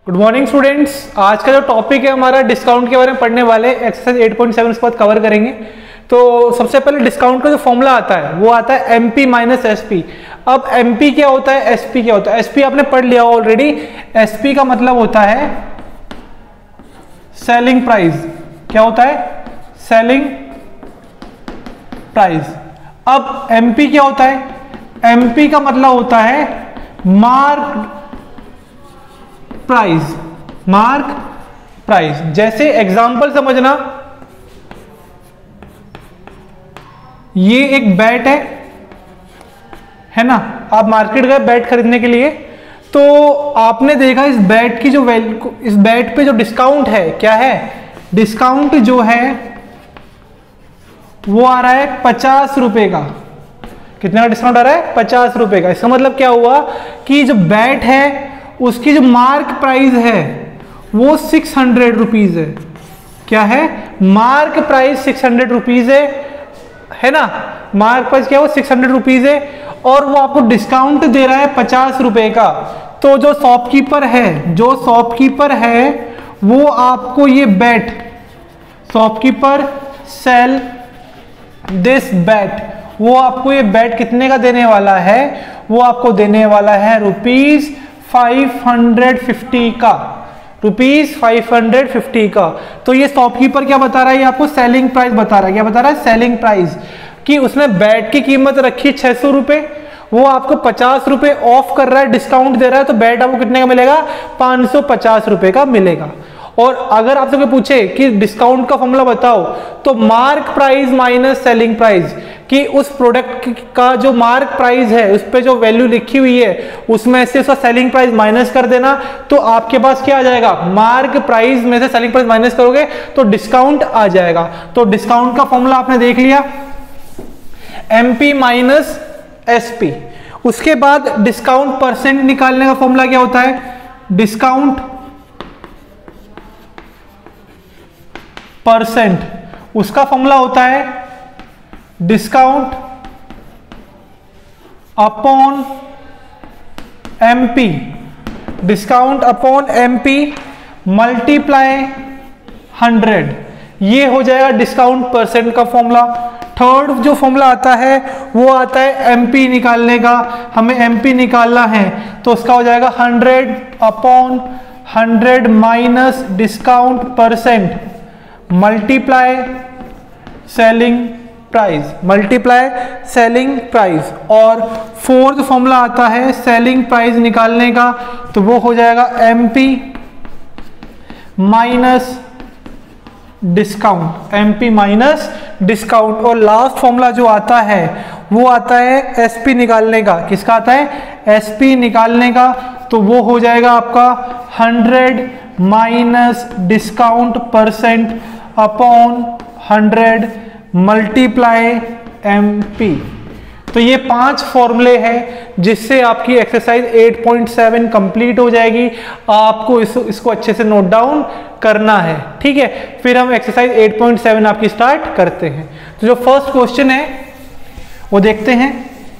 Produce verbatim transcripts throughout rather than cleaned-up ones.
Good morning students. आज का जो टॉपिक है हमारा डिस्काउंट के बारे में पढ़ने वाले, एक्सरसाइज एट पॉइंट सेवन उसके बाद कवर करेंगे। तो सबसे पहले डिस्काउंट का जो फॉर्मूला आता है वो आता है एमपी माइनस एसपी। अब एमपी क्या होता है, एसपी क्या होता है? एसपी आपने पढ़ लिया ऑलरेडी। एसपी का मतलब होता है सेलिंग प्राइस। क्या होता है? Selling price. अब एमपी क्या होता है? एमपी का मतलब होता है मार्क प्राइस। Mark price. जैसे एग्जांपल समझना, ये एक बैट है है ना। आप मार्केट गए बैट खरीदने के लिए, तो आपने देखा इस बैट की जो वैल्यू, इस बैट पे जो डिस्काउंट है, क्या है? डिस्काउंट जो है वो आ रहा है पचास रुपए का। कितने का डिस्काउंट आ रहा है? पचास रुपए का। इसका मतलब क्या हुआ कि जो बैट है उसकी जो मार्क प्राइस है वो सिक्स हंड्रेड रुपीज है। क्या है? Mark price six hundred rupees है है ना। मार्क प्राइस क्या है? वो सिक्स हंड्रेड रुपीज है और वो आपको डिस्काउंट दे रहा है पचास रुपए का। तो जो शॉपकीपर है जो शॉपकीपर है वो आपको ये bat, shopkeeper sell this bat, वो आपको ये बैट कितने का देने वाला है? वो आपको देने वाला है रुपीज फाइव हंड्रेड फिफ्टी का। रुपीज फाइव हंड्रेड फिफ्टी का। तो ये शॉपकीपर क्या बता रहा है? ये आपको सेलिंग प्राइस बता रहा है। क्या बता रहा है? Selling price. कि उसने बैट की कीमत रखी छह सौ रुपए, वो आपको पचास रुपए ऑफ कर रहा है, डिस्काउंट दे रहा है, तो बैट आपको कितने का मिलेगा? पांच सौ पचास रुपए का मिलेगा। और अगर आपसे कोई पूछे कि डिस्काउंट का फॉर्मूला बताओ, तो mark price minus selling price, कि उस प्रोडक्ट का जो मार्क प्राइस है उस पे जो वैल्यू लिखी हुई है उसमें से उसका सेलिंग प्राइस माइनस कर देना, तो आपके पास क्या आ जाएगा? मार्क प्राइस में से सेलिंग प्राइस माइनस करोगे तो डिस्काउंट आ जाएगा। तो डिस्काउंट का फॉर्मूला आपने देख लिया, एमपी माइनस एसपी। उसके बाद डिस्काउंट परसेंट निकालने का फॉर्मूला क्या होता है? Discount percent. उसका फॉर्मूला होता है discount upon MP. Discount upon MP multiply hundred. ये हो जाएगा डिस्काउंट परसेंट का फॉर्मूला। थर्ड जो फॉर्मूला आता है वो आता है एमपी निकालने का। हमें एमपी निकालना है तो उसका हो जाएगा hundred upon hundred minus discount percent multiply selling price. Multiply selling price. और फोर्थ फॉर्मूला आता है सेलिंग प्राइस निकालने का, तो वो हो जाएगा MP minus discount. MP minus discount. और लास्ट फॉर्मूला जो आता है वो आता है एसपी निकालने का। किसका आता है? एसपी निकालने का। तो वो हो जाएगा आपका hundred minus discount percent upon hundred multiply MP. तो ये पांच फॉर्मूले हैं जिससे आपकी exercise eight point seven complete हो जाएगी। आपको इस, इसको अच्छे से नोट डाउन करना है, ठीक है। फिर हम एक्सरसाइज एट पॉइंट सेवन आपकी स्टार्ट करते हैं। तो जो फर्स्ट क्वेश्चन है वो देखते हैं।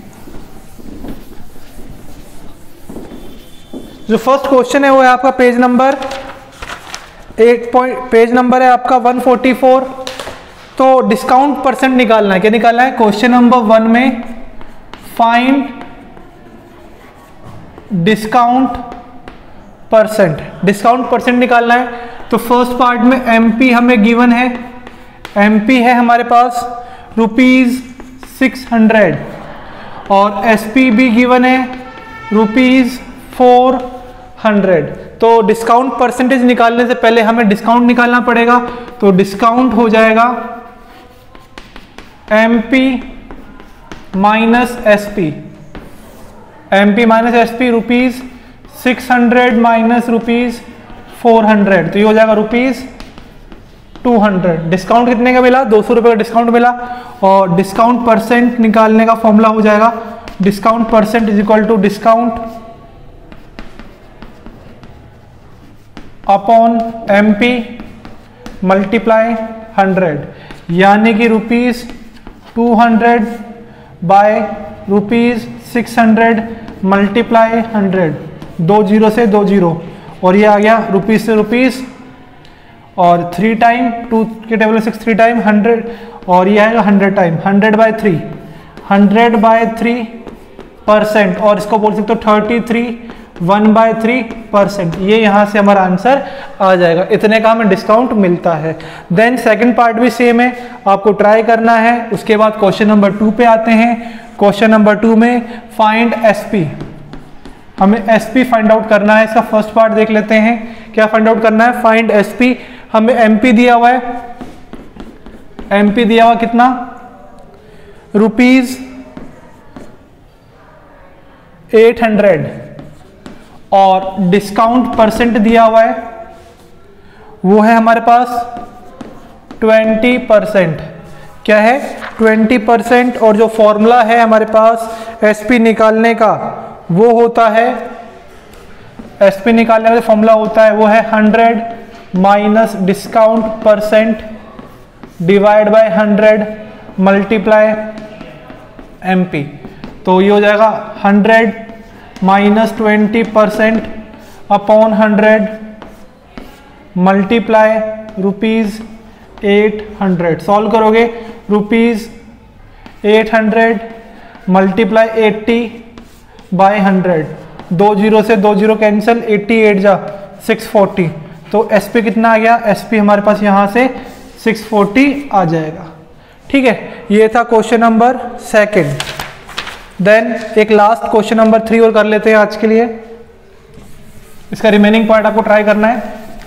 जो फर्स्ट क्वेश्चन है वो है आपका page number eight point page number है आपका वन फोर्टी फोर। तो डिस्काउंट परसेंट निकालना है। क्या निकालना है? क्वेश्चन नंबर वन में find discount percent. Discount percent निकालना है। तो फर्स्ट पार्ट में एमपी हमें गिवन है। एमपी है हमारे पास रुपीज सिक्स हंड्रेड और एसपी भी गिवन है रुपीज फोर हंड्रेड। तो डिस्काउंट परसेंटेज निकालने से पहले हमें डिस्काउंट निकालना पड़ेगा। तो डिस्काउंट हो जाएगा MP minus SP. MP minus SP rupees six hundred minus rupees four hundred. तो ये हो जाएगा रुपीज टू हंड्रेड। डिस्काउंट कितने का मिला? दो सौ रुपये का डिस्काउंट मिला। और डिस्काउंट परसेंट निकालने का फॉर्मूला हो जाएगा discount percent is equal to discount upon MP multiply hundred, यानी कि rupees two hundred by rupees six hundred multiply hundred. दो जीरो से दो जीरो और ये आ गया रुपीज़ से रुपीज़, और थ्री टाइम टू के टेबल में सिक्स थ्री टाइम हंड्रेड, और ये आएगा hundred time, hundred by three, hundred by three percent, और इसको बोल सकते हो thirty three one by three percent. ये यहाँ से हमारा आंसर आ जाएगा, इतने का हमें डिस्काउंट मिलता है। देन सेकंड पार्ट भी सेम है, आपको ट्राई करना है। उसके बाद क्वेश्चन नंबर टू पे आते हैं। क्वेश्चन नंबर टू में फाइंड एसपी, हमें एसपी फाइंड आउट करना है। इसका फर्स्ट पार्ट देख लेते हैं, क्या फाइंड आउट करना है, फाइंड एसपी। हमें एमपी दिया हुआ है, एमपी दिया हुआ कितना, रुपीज एट हंड्रेड, और डिस्काउंट परसेंट दिया हुआ है वो है हमारे पास ट्वेंटी परसेंट। क्या है, ट्वेंटी परसेंट। और जो फॉर्मूला है हमारे पास एसपी निकालने का वो होता है, एसपी निकालने का जो फॉर्मूला होता है वो है hundred minus discount percent divide by hundred multiply MP. तो ये हो जाएगा hundred minus twenty percent upon hundred multiply rupees eight hundred. Solve करोगे, rupees eight hundred multiply eighty by hundred, दो जीरो से दो जीरो कैंसिल, एट्टी एट जा six forty. तो एसपी कितना आ गया, एसपी हमारे पास यहाँ से सिक्स फोर्टी आ जाएगा। ठीक है, ये था क्वेश्चन नंबर सेकंड। देन एक लास्ट क्वेश्चन नंबर थ्री और कर लेते हैं आज के लिए। इसका रिमेनिंग पार्ट आपको ट्राई करना है।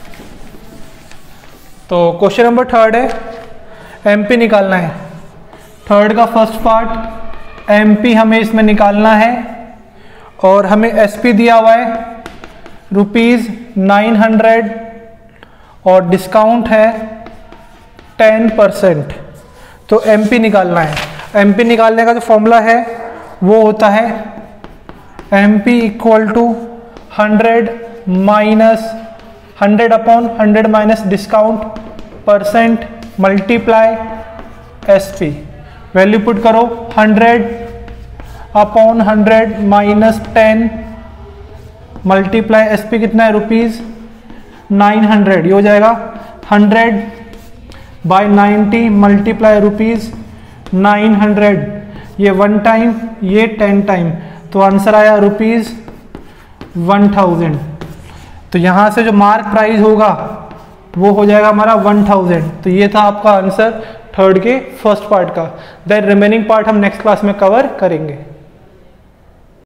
तो क्वेश्चन नंबर थर्ड है, एमपी निकालना है। थर्ड का फर्स्ट पार्ट एमपी हमें इसमें निकालना है, और हमें एसपी दिया हुआ है रुपीज नाइन हंड्रेड, और डिस्काउंट है टेन परसेंट। तो एमपी निकालना है। एमपी निकालने का जो फॉर्मूला है वो होता है MP equal to hundred minus hundred upon hundred minus discount percent multiply SP. Value put करो, hundred upon hundred minus ten multiply SP कितना है, रुपीज नाइन हंड्रेड। ये हो जाएगा hundred by ninety multiply rupees nine hundred, ये one time ये ten time, तो answer आया रुपीज वन थाउजेंड। तो यहाँ से जो मार्क प्राइस होगा वो हो जाएगा हमारा वन थाउजेंड। तो ये था आपका आंसर थर्ड के फर्स्ट पार्ट का। देन रिमेनिंग पार्ट हम नेक्स्ट क्लास में कवर करेंगे।